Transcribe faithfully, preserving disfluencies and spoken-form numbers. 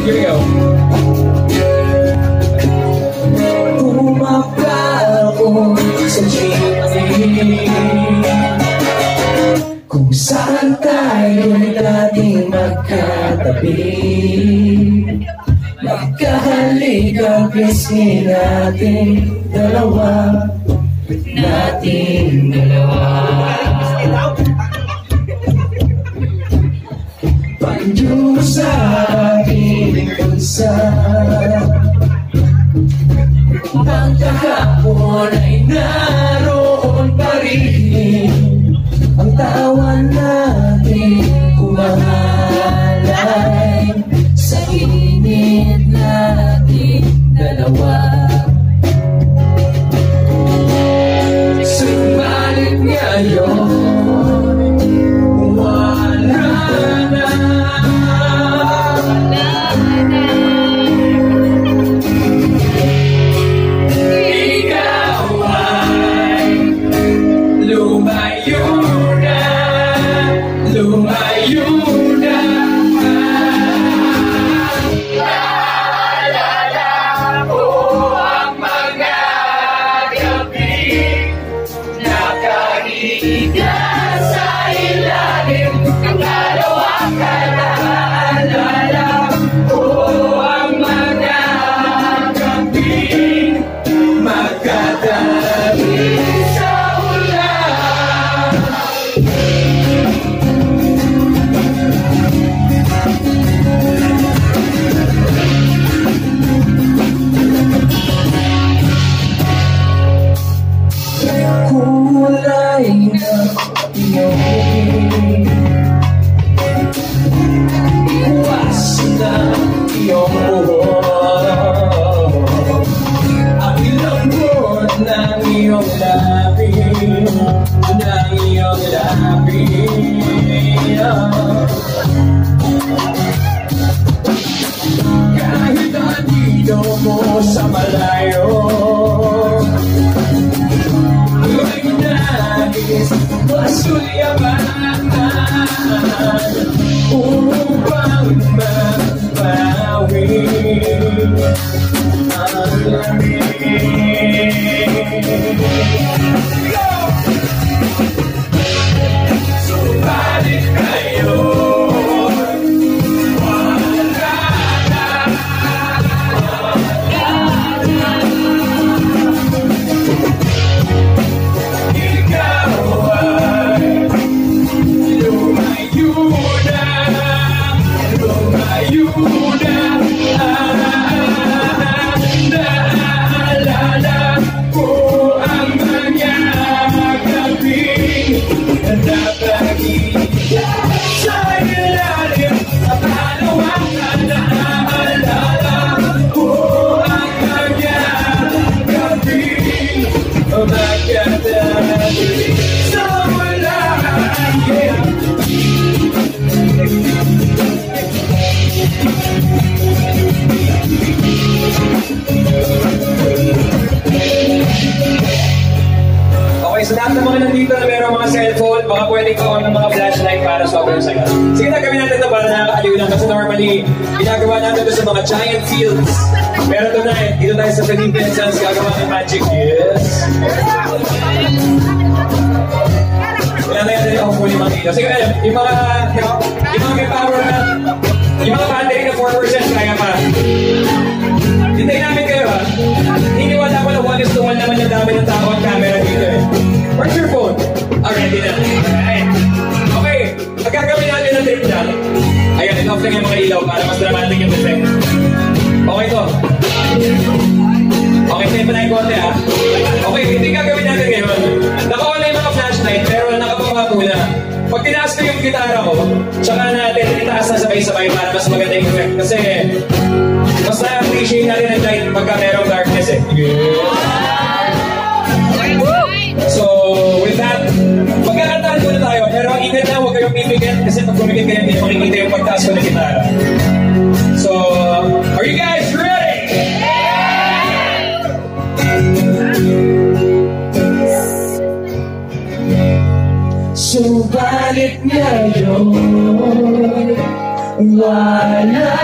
Here we go. Bumaba ako sa Jeepney, kung saan tayo'y dating magkatabi. Magkahaligang pisngi nating dalawa, nating dalawa. Panyo sa aking bansa, ang kahapon ay naroon pa rin. Ang tawa natin kumahalay sa init nating dalawa. Subalit ngayon wala na. Ikaw ay lumayo na, lumayo na. Naalala ko ang mga gabi, nakahiga sa ilalim ng dalawa ka. Naalala ko ang mga gabi, magkatabi sa ulan. Kulay na iyong iwas na iyong buhok, ang lambot ng iyong labi, ng iyong labi. Kahit andito mo sa malayo, may nais masulyaman upang mabawi ang lamig. Subalit ngayon wala na. Ikaw ay lumayo na, lumayo na. Naalala ko ang mga gabi, nakahiga sa ilalim ng dalawa ka. Naalala ko ang mga gabi, magkatabi sa ulan. Yeah. Okay, so lahat ng mga nandito na mayroong mga cellphone, baka pwedeng ko ng mga flashlight para sobrang sagat. Sige na, gawin natin ito para nakakaaliw lang kasi normally ginagawa natin ito sa mga giant fields. Pero tonight, dito tayo sa Felipe and Sons gagawa ng magic. Yes! Kailangan natin ako muli mga dito. Sige, alam, yung mga, yung mga may power na, yung mga battery na four percent, kaya pa. Hintayin namin kayo ha. Hiniwala ko na one is to one naman yung dami ng tao ang camera dito eh. Where's your phone? Alright, di na. Alright. Okay, magkagawin natin ng trip na. Ayan, inoff lang yung mga ilaw para mas dramatic yung effect. Okay to. Okay, tayo pa na yung konti ha. Okay, hindi gagawin natin ngayon. Naka-on na yung mga flashlight pero nakapapako na. Pag tinaas ko yung gitara ko, tsaka natin itaas na sabay-sabay para mas maganda yung effect. Kasi mas na-appreciate natin ang light pagka merong darkness eh. So, with that, magkakantaan muna tayo. Pero ingat na, huwag kayong pipigit kasi pag kumikit kayo, hindi makikita yung pagtaas ko ng gitara. So, are you guys ready? Subalit ngayon wala